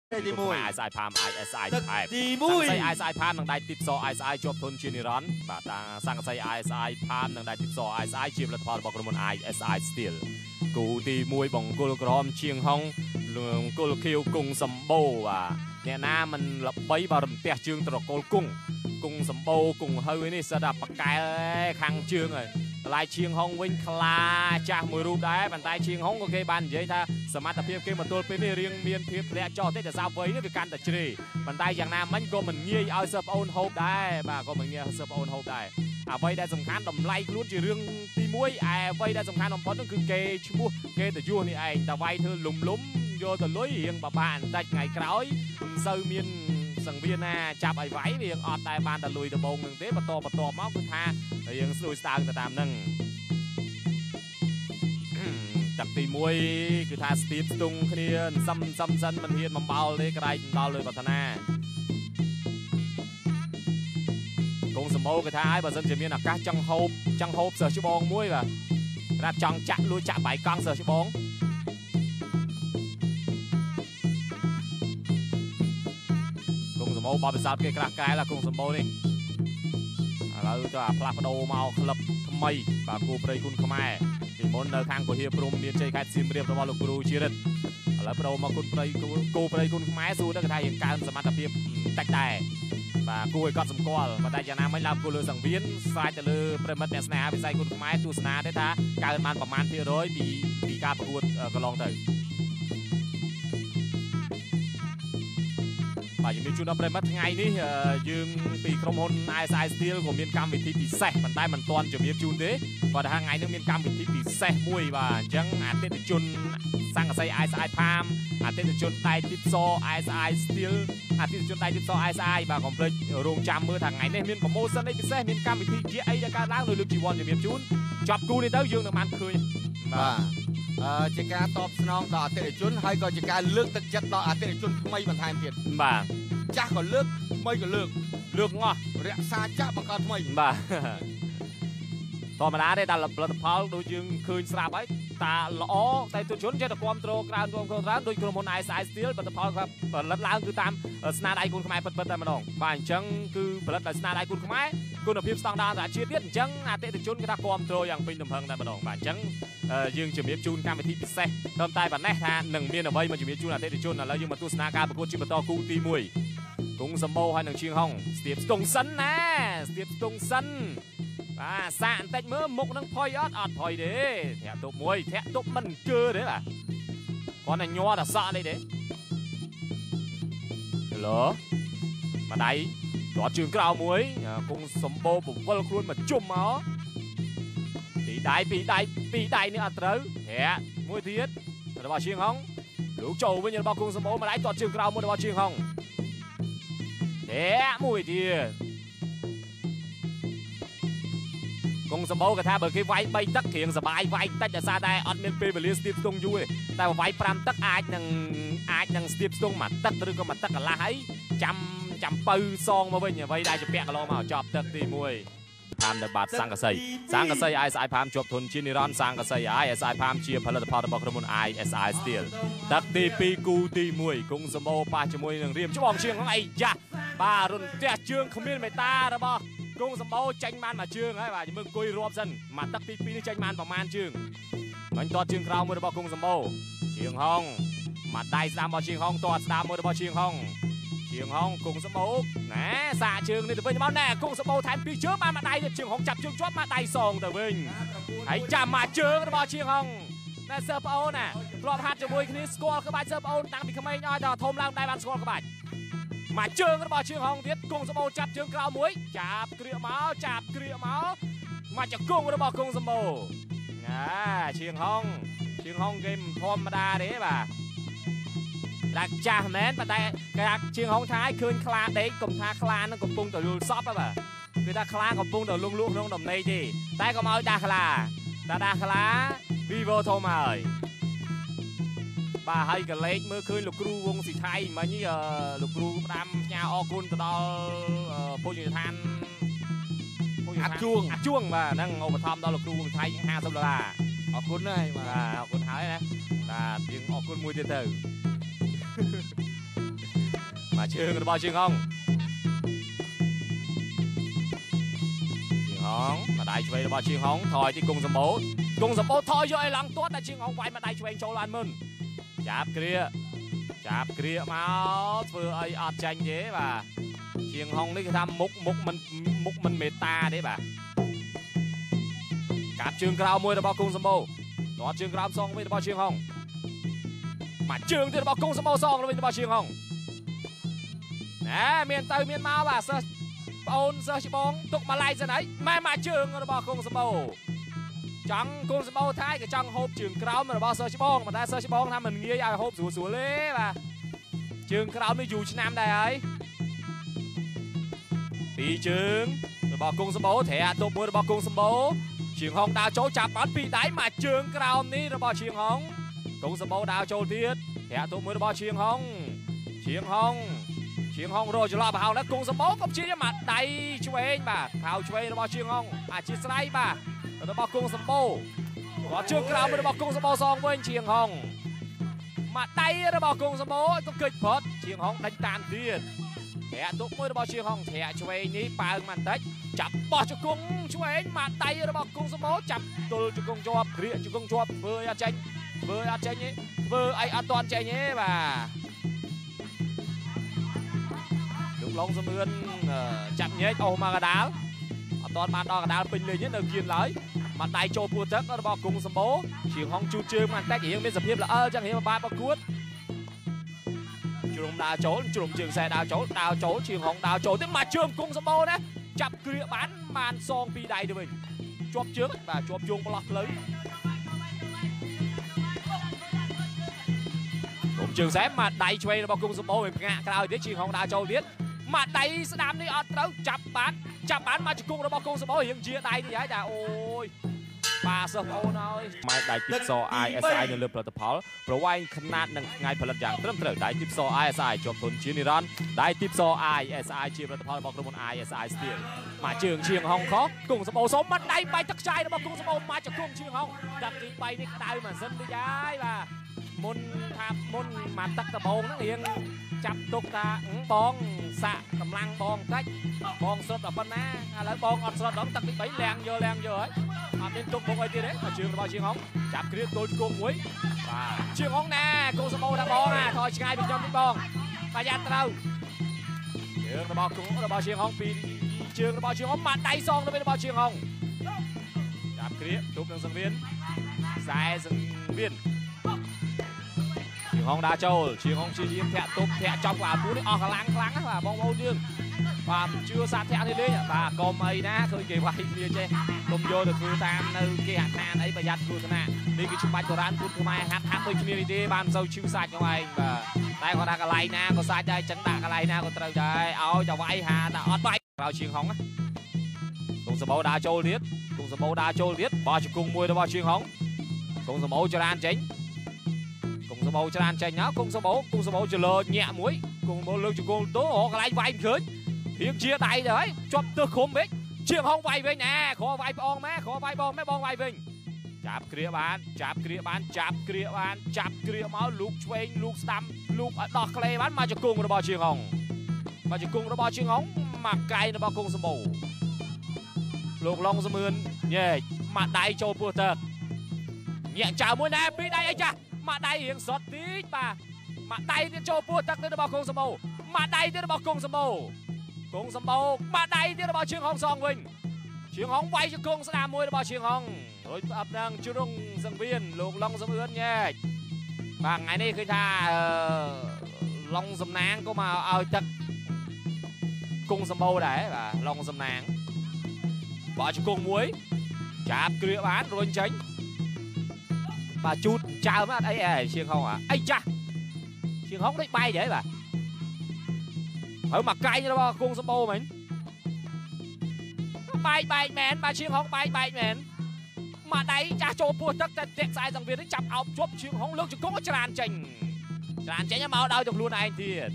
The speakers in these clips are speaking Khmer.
ទី1 ISI ផាម ISI ផែបទី1 សង្កសី ISI ផាមនឹងដៃទីផ្ស ISI ជាប់ធនជានិរន្តរ៍បាទតាសង្កសី ISI ផាមនឹងដៃទីផ្ស ISI ជាផលិតផលរបស់ក្រុមហ៊ុន ISI Steel គូទី1បង្គោលក្រមជាងហុងបង្គោលខៀវគង់សម្បូរបាទអ្នកណាមិនល្បីបើរំទះជើងត្រកូលគង់សម្បូរគង់ហើយនេះសិតតែបកែខាងជើងហើយតម្លៃឈៀងហុងវិញខ្លាចាស់មួយរូបដែរប៉ុន្តែឈៀងហុងក៏គេបាននិយាយថាសមត្ថភាពគេមកទល់ពេលនេះរៀងមានភាពធ្លាក់ចុះតិចតែសាវ័យនេះវាកាន់តែជ្រេប៉ុន្តែយ៉ាងណាមិញក៏មិនងាយឲ្យសិស្សប្អូនហូបដែរបាទក៏មិនងាយឲ្យសិស្សប្អូនហូបដែរអ្វីដែលសំខាន់តម្លៃខ្លួនជារឿងទី1ឯអ្វីដែលសំខាន់បំផុតនោះគឺគេឈ្មោះគេទៅយួរនេះឯងតែវាយធ្វើលំយកទៅលុយរៀងបបាក់បន្តិចថ្ងៃក្រោយមិនសូវមានសង្វៀនណាចាប់ឲ្យវាយរៀងអត់តែបានតែលុយដំបងនឹងទេបន្តមកគឺថារៀងស្រួយស្តើងទៅតាមហ្នឹងទឹកទី1គឺថាស្ទាបស្ទង់គ្នាសំសិនមិនហ៊ានបំបោលទេក្រែកដល់លើវឌ្ឍនាកងសម្បូរគេថាឲ្យបើសិនជាមានឱកាសចង់ហូបសិស្សច្បងមួយបាទប្រាប់ចង់ចាក់លួចចាក់បាយកង់សិស្សច្បងកងសម្បូរបបិសោតគេក្រាស់កែលកងសម្បូរនេះឥឡូវទៅអាផ្លាស់ប្ដូរមកក្លឹបថ្មីបាទគូព្រៃគុណខ្មែរពីមុននៅខាងពហិព្រំមានជ័យខេត្តសៀមរាបរបស់លោកគ្រូជារិទ្ធឥឡូវប្ដូរមកគុណព្រៃគូព្រៃគុណខ្មែរសួរទៅគេថាយើងកើនសមត្ថភាពតិចដែរបាទគួរឲ្យកត់សម្គាល់ប៉ុន្តែយ៉ាងណាមិញឡើងគួរលើសង្វៀនស្រាយទៅលើប្រិមិត្តអ្នកស្នេហាវិស័យគុណខ្មែរទស្សនាទេថាកើនបានប្រមាណភាគរយពីការប្រកួតកន្លងទៅបាទជំរាបជូនដល់ប្រិមិត្តថ្ងៃនេះយើងពីក្រុមហ៊ុន ISI Steel ក៏មានកម្មវិធីពិសេសប៉ុន្តែមិនទាន់ជំរាបជូនទេគាត់ថាថ្ងៃនេះមានកម្មវិធីពិសេសមួយបាទអញ្ចឹងអតិថិជនសង្កសី ISI ផាមអតិថិជនដៃទីផ្ស ISI Steel អតិថិជនដៃទីផ្ស ISI បាទកុំភ្លេចរងចាំមើលថាថ្ងៃនេះមានប្រម៉ូសិនអីពិសេសមានកម្មវិធីជាអីដែលកើតឡើងនៅលើកជីវ័នជំរាបជូនចប់គូនេះទៅយើងនឹងបានឃើញបាទជាការតបស្នងដល់អតិថិជនហើយក៏ជាការលើកទឹកចិត្តដល់អតិថិជនថ្មីបន្ថែមទៀតបាទចាស់ក៏លើកថ្មីក៏លើកងោះរក្សាចាស់បង្កើតថ្មីបាទធម្មតាទេតែផលិតផលដូចយើងឃើញស្រាប់ហើយតាល្អតែទស្សនជនចេះតែគ្រប់គ្រងក្រៅដូចក្រុមហ៊ុន ISI Steel ផលិតផលគាត់ផលិតឡើងគឺតាមស្នាដៃគុណខ្មែរពិតតែម្ដងបាទអញ្ចឹងគឺផលិតដោយស្នាដៃគុណខ្មែរគុណភាពស្តង់ដារអន្តរជាតិទៀតអញ្ចឹងអតិថិជនគេថាគ្រប់គ្រងយ៉ាងពេញទំហឹងតែម្ដងបាទអញ្ចឹងយើងជំរាបជូនកម្មវិធីពិសេសត្រឹមតែប៉ុណ្ណេះថានឹងមានអ្វីមកជំរាបជូនអតិថិជនឥឡូវយើងមកទស្សនាការប្រកួតជាបន្តគូទី1គង់សម្បូរហើយនឹងឈៀងហុងស្ទាបស្ទង់សិនណាស្ទាបស្ទង់សិនបាទសាកបន្តិចមើលមុខនឹងផុយអត់ផុយទេធាក់ទប់មួយធាក់ទប់មិនអង្គើទេបាទគាត់តែញ័រតែសក់នេះទេឡូមកដៃទាត់ជើងក្រៅមួយគង់សម្បូរពវល់ខ្លួនមកជុំមកពីដៃនេះអត់ត្រូវធាក់មួយទៀតរបស់ឈៀងហុងលោកចូលវិញរបស់គង់សម្បូរមកដៃទាត់ជើងក្រៅមួយរបស់ឈៀងហុងធាក់មួយទៀតគង់សម្បូរគេថាបើគេវាយ3ទឹករៀងសបាយវាយតិចដោយសារតែអត់មានពេលវេលាស្ទាបស្ទង់យូរទេតែវាយ5ទឹកអាចនឹងស្ទាបស្ទង់មួយទឹកឬក៏មួយទឹកកន្លះហើយចាំបើសងមកវិញអ្វីដែលជាពាក់កន្លងមកចប់ទឹកទី1ផាមនៅបាត់សង្កសី ISI ផាមជាប់ធនជានិរន្តរ៍សង្កសី ISI ផាមជាផលិតផលរបស់ក្រុមហ៊ុន ISI Steel ទឹកទី2គូទី1គង់សម្បូរប៉ះជាមួយនឹងរៀមច្បងឈៀងហ្នឹងអីយ៉ាបាទរុនផ្ទះជើងគ្មានមេតារបស់គង់សម្បូរចេញបានមួយជើងហើយបាទមើលអង្គុយរាប់សិនមកទឹកទី2នេះចេញបានប្រមាណជើងបាញ់ទាត់ជើងក្រៅមួយរបស់គង់សម្បូរឈៀងហុងមកដៃស្ដាំរបស់ឈៀងហុងទាត់ស្ដាំមួយរបស់ឈៀងហុងគង់សម្បូរណែសាកជើងនេះទៅវិញមកណែគង់សម្បូរថែម2ជើងបានមកដៃទៀតឈៀងហុងចាប់ជើងជាប់មកដៃសងទៅវិញហើយចាំមកជើងរបស់ឈៀងហុងណែសិស្សប្អូនណាធ្លាប់ហាត់ជាមួយគ្នាស្គាល់ក្បាច់សិស្សប្អូនតាំងពីក្មេងឲ្យដល់ធំឡើងដែរបានស្គាល់ក្បាច់មកជើងរបស់ឈៀងហុងទៀតគង់សម្បូរចាប់ជើងក្រៅមួយចាប់គ្រាកមកមកចង្គង់របស់គង់សម្បូរណាឈៀងហុងគេមិនធម្មតាទេបាទដាក់ចាស់មែនប៉ុន្តែគេថាឈៀងហុងថាឲ្យឃើញខ្លាដេកកុំថាខ្លានឹងកំពុងតែលូលសពហ៎បាទគឺថាខ្លាកំពុងតែលងលក់ក្នុងដំណេកទេតែកុំឲ្យដាស់ខ្លាតែដាស់ខ្លា Vivo ធំហើយបាទហើយកលេចមើលឃើញលោកគ្រូវងស៊ីថៃមិញលោកគ្រូផ្ដាំផ្ញើអរគុណទៅដល់ភោជនីយដ្ឋានអាត់ជួងបាទហ្នឹងឧបត្ថម្ភដល់លោកគ្រូវងថៃ$50អរគុណហើយបាទអរគុណហើយណាបាទយើងអរគុណមួយទៀតទៅជើងរបស់ជើងហុងមកដៃឆ្វេងរបស់ជើងហុងថយទីគង់សម្បូរថយយកឲ្យឡើងទាត់តែជើងហុងវាយមកដៃឆ្វេងចូលបានមុនចាប់គ្រាមកធ្វើអីអត់ចាញ់ទេបាទជើងហុងនេះគេថាមុខមិនមេតាទេបាទកាប់ជើងក្រោមមួយរបស់គង់សម្បូរទាត់ជើងក្រោមសងវិញរបស់ជើងហុងមកជើងទៀតរបស់គង់សម្បូរសងវិញរបស់ជើងហុងណែមានទៅមានមកបាទសិស្សបងអូនសិស្សច្បងទុកមកឡៃសិនហើយម៉ែមកជើងរបស់គង់សម្បូរចង់គង់សម្បូរថៃក៏ចង់ហូបជើងក្រោមរបស់សិស្សច្បងប៉ុន្តែសិស្សច្បងថាមិនងាយឲ្យហូបស្រួលទេបាទជើងក្រោមនេះយូរឆ្នាំដែរហើយពីរជើងរបស់គង់សម្បូរត្រែទប់មួយរបស់គង់សម្បូរជើងហុងដើរចូលចាប់បានពីរដៃមកជើងក្រោមនេះរបស់ជើងហុងគង់សម្បូរដើរចូលទៀតត្រែទប់មួយរបស់ជើងហុងរកច្រឡំប្រហោងแล้วគង់សម្បូរក៏ជាមកដៃឆ្វេងបាទខោឆ្វេងរបស់ជើងហុងអាជាស្រ័យបាទរបស់គង់សម្បូរគាត់ជើងក្រោមរបស់គង់សម្បូរសងវិញជើងហុងមកដៃរបស់គង់សម្បូរក៏គិចផុតជើងហុងដាច់តាមទៀតត្រាក់ទុកមួយរបស់ជើងហុងត្រាក់ឆ្វេងនេះប៉ើងបន្តិចចាប់បោះជង្គង់ឆ្វេងមកដៃរបស់គង់សម្បូរចាប់ទល់ជង្គង់ជាប់គ្រាកជង្គង់ជាប់ធ្វើអត់ចាញ់ទេធ្វើអីអត់ទាន់ចាញ់ទេបាទលោកឡុងសមឿនចាប់ញែកអស់មកកដាលអត់ទាន់បានដល់កដាលពេញលេងនៅគៀនឡើយមកដៃចូលពួរទឹករបស់គង់សម្បូរជើងហុងជូតជើងបន្តិចរៀងមានសភាពល្អចឹងរៀងពិបាកប្រកួតជ្រុំដើរចូលជ្រុំជើងខ្សែដើរចូលជើងហុងដើរចូលទៀតមកជើងគង់សម្បូរណាចាប់គ្រាបានសងពីរដៃទៅវិញជាប់ជើងបាទជាប់ជើងប្រឡោះផ្លូវគុំជើងខ្សែមកដៃឆ្វេងរបស់គង់សម្បូរវិញផ្ងាក់ក្រោយទៀតជើងហុងដើរចូលទៀតមកដៃស្ដាំនេះអត់ត្រូវចាប់បានមកជង្គង់របស់គង់សម្បូររៀងជាដៃនេះហើយចាអូយបាទសិស្សបងអូនហើយម៉ែដៃទីផ្សារ ISI នៅលើផលិតផលប្រវែងខនាតនិងថ្ងៃផលិតយ៉ាងត្រឹមត្រូវដៃទីផ្សារ ISI ជាប់ធន់ជានិរន្តរ៍ដៃទីផ្សារ ISI ជាផលិតផលរបស់ក្រុមហ៊ុន ISI Steel មកជើងឈៀងហុងខគង់សម្បូរសុំមកដៃបាយទឹកខ្ចាយរបស់គង់សម្បូរមកជង្គង់ឈៀងហុងដាក់ទី3នេះក្តៅម៉ាស៊ីនតិចហើយបាទមុនមកទឹកដបងហ្នឹងរៀងចាប់ទុកថាបងសាក់កម្លាំងបងតិចបងស្រុតដល់ប៉ុណ្ណាឥឡូវបងអត់ស្រុតដល់ទឹកទី3លាងយកហើយអត់មានទុកមុខអីទៀតទេជើងរបស់ជើងហុងចាប់គ្រាទល់ជង្គង់មួយបាទជើងហុងណាគង់សម្បូរថាបងណាថយឆ្ងាយពីខ្ញុំនេះបងប្រយ័ត្នត្រូវជើងរបស់ជើងហុងពីជើងរបស់ជើងហុងមកដៃសងទៅវិញរបស់ជើងហុងចាប់គ្រាទប់នឹងសង្វៀនខ្សែសង្វៀនជើងហុងដើរចូលជើងហុងព្យាយាមធាក់ទប់ធាក់ចំអាពូនេះអស់កម្លាំងខ្លាំងណាស់បាទបងប្អូនយើងបាទជឿសាធាក់នេះលេងបាទកុំអីណាឃើញគេវាយគ្នាចេះកុំយកទៅធ្វើតាមនៅគេហដ្ឋានអីប្រយ័ត្នគ្រោះថ្នាក់នេះគឺច្បាច់បុរាណពុទ្ធខ្មែរហាត់ដូចគ្នានេះទេបានមិនសូវឈឺសាច់ហ្នឹងឯងបាទតែគាត់ថាកន្លែងណាក៏សាច់ដែរចឹងដាក់កន្លែងណាក៏ត្រូវដែរឲ្យតែវាយហាតែអត់វាយក្រោយជើងហុងណាគង់សម្បូរដើរចូលទៀតបោះជង្គង់មួយរបស់ជើងហុងគង់សម្បូរចរានចេញគង់សម្បូរចរានចេញណាគង់សម្បូរចលើញាក់មួយគង់សម្បូរលើកជង្គង់ទៅកន្លែងវាយមិនឃើញរៀងជាដៃទៅហើយជាប់ទើសឃុំវិញជើងហុងវាយវិញណាខវាយបងម៉ែបងវាយវិញចាប់គ្រាបានចាប់គ្រាមកលូកឆ្វេងលូកស្ដាំលូកដោះក្លេបានមកជង្គង់របស់ជើងហុងមកកែងរបស់គង់សម្បូរលោកឡុងសមឿនញែកមកដៃចូលពោះទឹកញាក់ចៅមួយណែពីរដៃអីចាស់មកដៃរៀងសុតតិចបាទមកដៃទៀតចូលពោះទឹកទៅរបស់គង់សម្បូរមកដៃទៀតរបស់គង់សម្បូរមកដៃទៀតរបស់ជើងហុងសងវិញជើងហុងវាយជង្គង់ស្ដាមមួយរបស់ជើងហុងរួចអបនឹងជ្រុងសង្វៀនលោកឡុងសមឿនញែកបាទថ្ងៃនេះឃើញថាឡុងសំណាងក៏មកឲ្យទឹកគង់សម្បូរដែរបាទឡុងសំណាងបោះជង្គង់មួយចាប់គ្រាបានរុញចេញបាទជូតចើមអត់អីជើងហុងអីចាស់ជើងហុងដូចបាយដែរបាទហើយមកកែងរបស់គង់សម្បូរមិញបែកមែនបាទជើងហុងបែកមែនមកដៃចាស់ចូលពោះទឹកតែតាក់ខ្សែសង្វៀននេះចាប់អោបជាប់ជើងហុងលើកជង្គង់ច្រានចេញមកដោយទៅខ្លួនឯងទៀត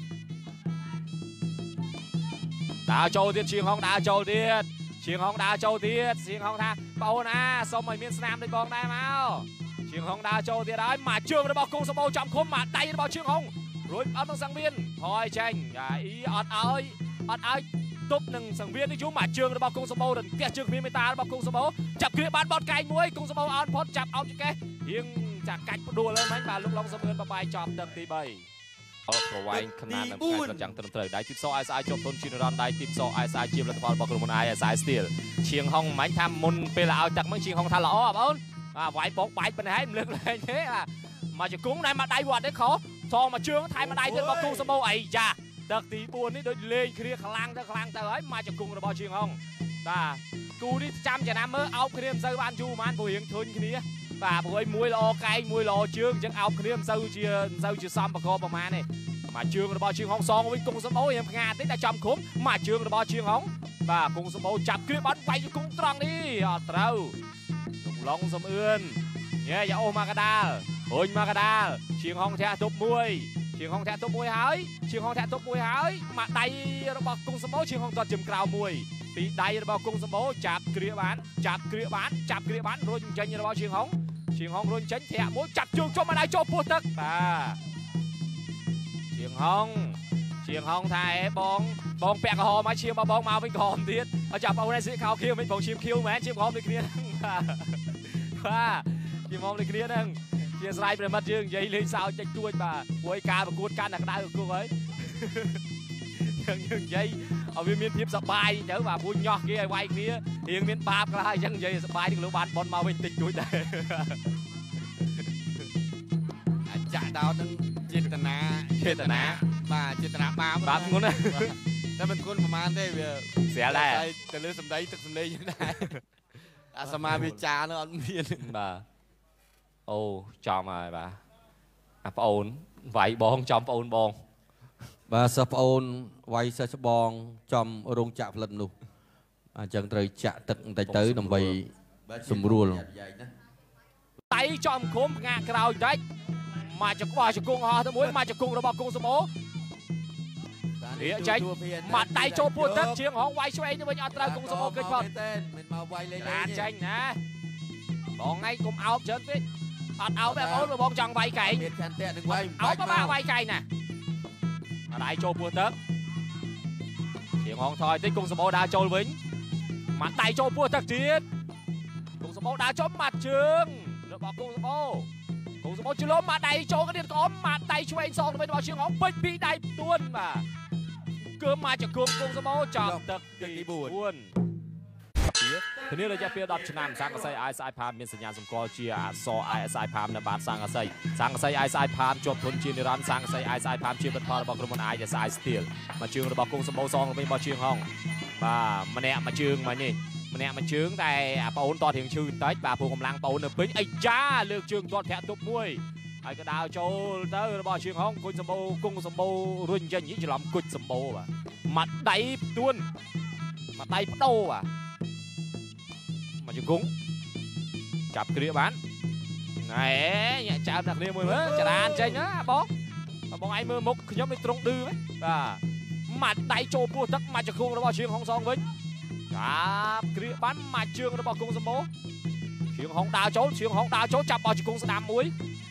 ដើរចូលទៀតជើងហុងដើរចូលទៀតជើងហុងថាបងអូនណាសុំឲ្យមានស្នាមដូចបងដែរមកជើងហុងដើរចូលទៀតហើយមកជើងរបស់គង់សម្បូរចំឃុំមកដៃរបស់ជើងហុងរួចអត់នឹងសង្វៀនថយចេញអ៊ីអត់ឲ្យទប់នឹងសង្វៀននេះយូរមកជើងរបស់គង់សម្បូររន្ទះជើងគ្មានមេតារបស់គង់សម្បូរចាប់គ្រាបានបត់កែងមួយគង់សម្បូរអត់ផុតចាប់អោបចកេះរៀងចាកាច់ផ្ដួលហើយមិញបាទលោកឡុងសំអឿនបបាយចប់ទឹកទី3អត់ប្រវែងខណាននឹងខាងគាត់យ៉ាងត្រឹមត្រូវដៃទីផ្សោ ISI ជាប់ទុនជារ៉ាន់ដៃទីផ្សោ ISI ជាផលិតផលរបស់ក្រុមហ៊ុន ISI Steel ឈៀងហុងមិញថាមុនពេលឲ្យទឹកមិញឈៀងហុងថាល្អបងអូនបាទវាយបោកបែកប៉ុណ្ណេះហើយមិនលើកលែងទេមកជង្គង់តែមកដៃវត្តទេខុសថងមកជើងថែមមកដៃទៀតរបស់គង់សម្បូរអីចាទឹកទី4នេះដូចលេងគ្នាខ្លាំងទៅហើយមកជង្គង់របស់ឈៀងហុងបាទគូនេះចាំចំណាំមើលអោបគ្នាមិនសូវបានយូរប៉ុន្មានព្រោះរៀងធុញគ្នាបាទព្រោះមួយល្អកែងមួយល្អជើងអញ្ចឹងអោបគ្នាមិនសូវជាសំបកប្រមាណទេមកជើងរបស់ឈៀងហុងសងវិញគង់សម្បូររៀងផ្ងាតិចតែចំឃុំមកជើងរបស់ឈៀងហុងបាទគង់សម្បូរចាប់គ្រាបានវាយជង្គង់ត្រង់នេះអត់ត្រូវលោកឡុងសំអឿនញ៉ែយ៉ាអូមកកដាលរុញមកកដាលឈៀងហុងធាក់ទប់មួយឈៀងហុងធាក់ទប់មួយហើយមកដៃរបស់គង់សម្បូរឈៀងហុងទាត់ជើងក្រៅមួយពីដៃរបស់គង់សម្បូរចាប់គ្រាបានរុញចេញរបស់ឈៀងហុងរុញចេញធាក់មួយចាប់ជើងចុះមកដៃចូលពោះទឹកបាទឈៀងហុងថាអេបងពាក់ក្រហមមកឈៀងមកបងមកវិញក្រហមទៀតឲ្យចាប់អូនឯងស្លៀកខោខៀវមិនបងឈៀងខៀវមែនឈៀងក្រហមដូចគ្នាហ្នឹងបាទឈៀងក្រហមដូចគ្នាហ្នឹងជាស្រ័យប្រិមិត្តយើងនិយាយលេងសើចតិចតួចបាទព្រោះការប្រកួតកាន់តែក្តៅគូហើយយើងនិយាយឲ្យវាមានភាពសប្បាយទៅបាទព្រោះញោះគេឲ្យវាយគ្នារៀងមានបាបខ្លះអញ្ចឹងនិយាយសប្បាយនឹងលោកបានបនមកវិញតិចតួចដែរចាក់ដោតនឹងចេតនាបាទចេតនាបាបធ្ងន់ណាតែមិនធ្ងន់ប្រហែលទេវាស្រាលដែរទៅលើសម្ដីទឹកសម្លេងយ៉ាងដែរអាសមាវាចានោះអត់មានបាទអូចំហើយបាទអាប្អូនវាយបងចំប្អូនបងបាទសិស្សប្អូនវាយសិស្សច្បងចំរោងចក្រផលិតនោះអញ្ចឹងត្រូវចាក់ទឹកបន្តិចទៅដើម្បីសម្រួលដៃចំឃុំផ្ងាកក្រោយតិចមកចង្កោះជង្គង់ហោះទៅមួយមកជង្គង់របស់គង់សមោរៀកចេញមកដៃចូលពួតទឹកជាងហងវាយឆ្វេងទៅវិញអត់ត្រូវគង់សមោគេផុតមិនមកវាយលេងចេញណាបងឯងកុំអោបច្រើនពេកអត់អោបបងប្អូនបងចង់វាយកែងមានខន្តិនឹងវាយអោបមកវាយកែងណាមកដៃចូលពួតទឹកជាងហងថយតិចគង់សមោដើរចូលវិញមកដៃចូលពួតទឹកទៀតគង់សមោដើរចូលមកជើងរបស់គង់សមោជលំមកដៃចូលគ្នាក្អមមកដៃឆ្វេងសងទៅវិញរបស់ឈៀងហងពេញពីដៃទួនបាទគឺមកចង្គង់គង់សមោចាប់ទឹកទី4ធានារយៈពេល10ឆ្នាំសង្កសី ISI Palm មានសញ្ញាសម្គាល់ជាអក្សរ ISI Palm នៅបាតសង្កសី ISI Palm ជាប់ធនជានិរន្តរ៍សង្កសី ISI Palm ជាផលិតផលរបស់ក្រុមហ៊ុន ISI Steel មកជើងរបស់គង់សម្បូរសងវិញរបស់ឈៀងហងបាទម្នាក់មកជើងមកនេះម្នាក់មកជើងតែប្អូនតរៀងឈឺបន្តិចបាទព្រោះកម្លាំងប្អូននៅពេញអីចាលើកជើងទាត់ធាក់ទប់មួយហើយក៏ដើរចូលទៅរបស់ឈៀងហងគុញសម្បូរគង់សម្បូររុញចេញច្រឡំគុជសម្បូរបាទមកដៃផ្ទួនមកដៃបដូរបាទមកជង្គង់ចាប់គ្រាបានណែញាក់ចើមដាក់គ្នាមួយមើលចរានចេញណាបងឯងមើលមុខខ្ញុំដូចត្រង់ឌឺបាទមកដៃចូលពោះទឹកមកជង្គង់របស់ឈៀងហងសងវិញចាប់គ្រាបានមកជើងរបស់គង់សម្បូរឈៀងហងដើរចូលចាប់បោះជង្គង់ស្ដាំមួយ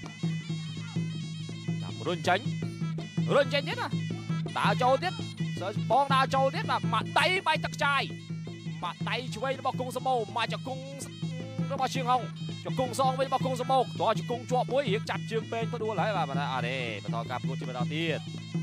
ចាប់រុញចេញទៀតណាដើរចូលទៀតបងដើរចូលទៀតបាទមកដៃបាយទឹកចាយមកដៃឆ្វេងរបស់គង់សម្បូរមកជង្គង់របស់ឈៀងហងជង្គង់សងវិញរបស់គង់សម្បូរតោះជង្គង់ជាប់មួយរៀងចាប់ជើងពេងផ្ដួលហើយបាទអត់ទេបន្តការប្រកួតជាបន្តទៀត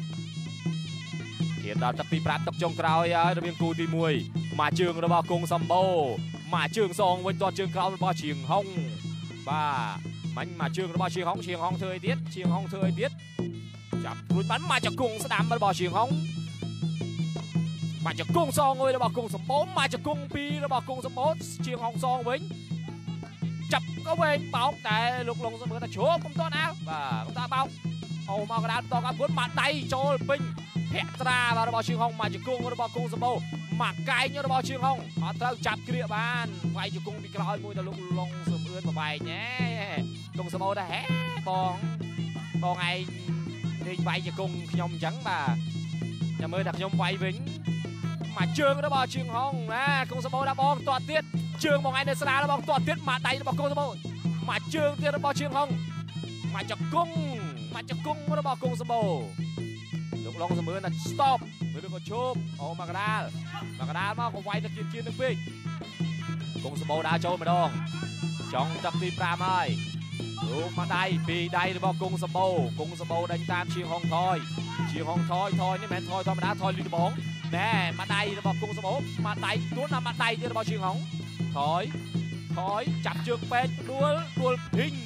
ជាដល់ទឹកទី5ទឹកចុងក្រោយហើយរវាងគូទី1មកជើងរបស់គង់សម្បូរមកជើងសងវិញទាត់ជើងក្រោយរបស់ឈៀងហុងបាទមាញ់មកជើងរបស់ឈៀងហុងធ្វើអីទៀតចាប់រួចបានមកជង្គង់ស្ដាំរបស់ឈៀងហុងមកជង្គង់សងវិញរបស់គង់សម្បូរមកជង្គង់2របស់គង់សម្បូរឈៀងហុងសងវិញចាប់ក៏វិញបោកតែលោកឡុងសមើថាជ្រុំកុំតន់អាវបាទកុំតបោកអូមកកណ្ដាលតក4មកដៃចូលពេញភក្ត្រារបស់ឈៀងហុងមកជង្គង់របស់គង់សម្បូរមកកែងរបស់ឈៀងហុងអត់ត្រូវចាប់គ្រាបានវាយជង្គង់ពីក្រោយមួយទៅលោកឡុងសំអឿនបបែកណែគង់សម្បូរថាហេបងឯងលេងវាយជង្គង់ខ្ញុំអញ្ចឹងបាទចាំមើលតែខ្ញុំវាយវិញមកជើងរបស់ឈៀងហុងណាគង់សម្បូរដាក់បងទាត់ទៀតជើងបងឯងនៅស្រាលរបស់ទាត់ទៀតមកដៃរបស់គង់សម្បូរមកជើងទៀតរបស់ឈៀងហុងមកជង្គង់มาจะกุ้งระบอกกุ้งสมบูลูกลองเสมอนะ stop ไม่รู้ก็ชุบโอ้มากระดาลมากกว่าไว้ตะกินกินนึงพี่กุ้งสมบูดาโจมาดองจ้องจับตีปลาไม้ลูกมาได้ปีได้ระบอกกุ้งสมบูได้ตามเชียงฮองทอยนี่แมนทอยธรรมดาทอยลีดบองแน่มาได้ระบอกกุ้งสมบูมาได้ตัวนำมาได้ที่ระบอกเชียงฮองถอยจับเชือกเป็ดดวลพิง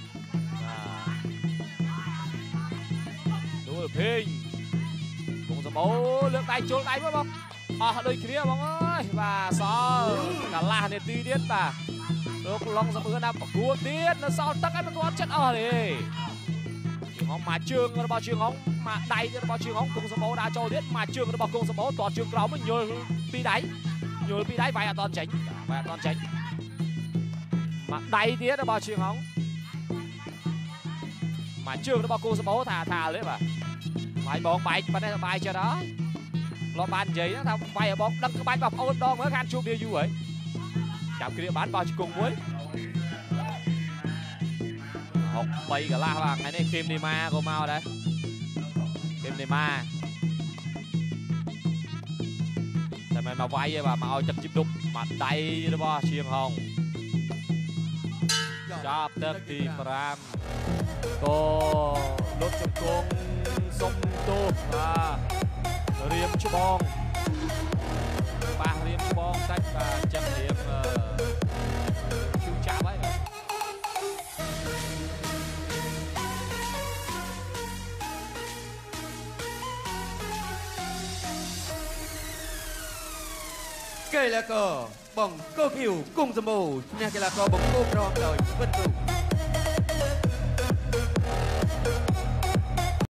พิงกุ้งสมบูเลือกได้โจลได้ไหมบอกโดยเคลียร์บอกเอ้ยว่าซอกะลาเนี่ยตีเดียดป่ะลูกลองเสมอนะประกวดเดียดนะซอตักไอ้มันตัวชัดเลยเชียงฮองมาเชืองระบอกเชียงฮองมาได้ระบอกเชียงฮองกุ้งสมบูดาโจเดียดมาเชืองระบอกกุ้งสมบูต่อเชืองเราไม่โยนปีได้ไปตอนเจ๋งมาได้เดียดระบอกเชียงฮองมาเชืองระบอกกุ้งสมบูthàเลยป่ะbài bóng bài mà đây là bài cho đó lo bàn giấy nó thằng bài ở bóng đâm cái bài bọc ôn đo mới gan chụp điều gì vậy chạm kia bán bao chỉ cùng muối học bay cả la vàng này kim đi ma cô mau đấy kim đi ma tại mày mà vay mà ao chặt chip đục mặt tay đó bo xiềng hồng chop tết đi pram cô đốt trong cung sông tô riêng chú bong ba riêng chú bong tách và chân riêng chú chạm ấy cây là cờ bóng cô kiều cùng dầm bù nhà cây là cờ bóng cô rong đời vân tụ